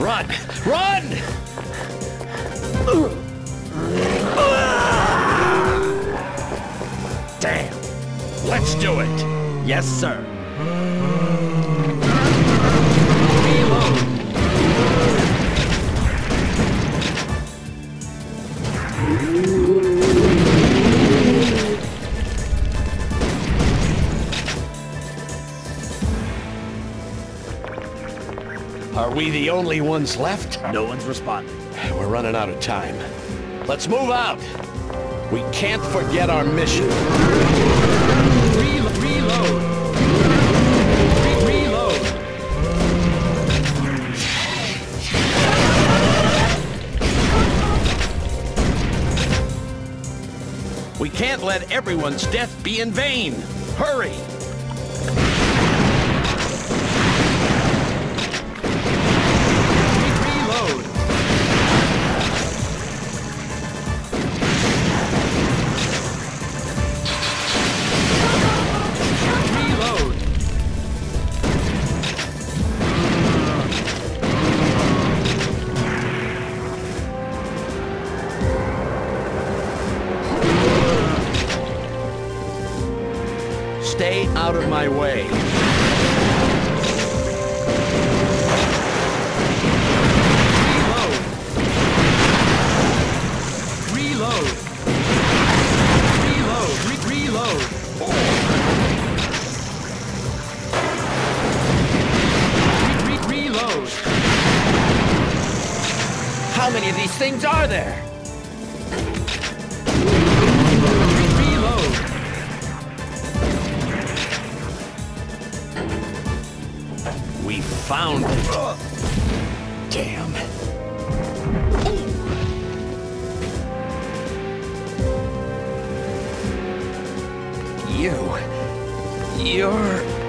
Run! Run! Damn! Let's do it! Yes, sir. Reload! Are we the only ones left? No one's responding. We're running out of time. Let's move out. We can't forget our mission. Reload. Reload. We can't let everyone's death be in vain. Hurry! Stay out of my way. Reload. Reload. Reload. How many of these things are there? Reload. We found it. Damn. You're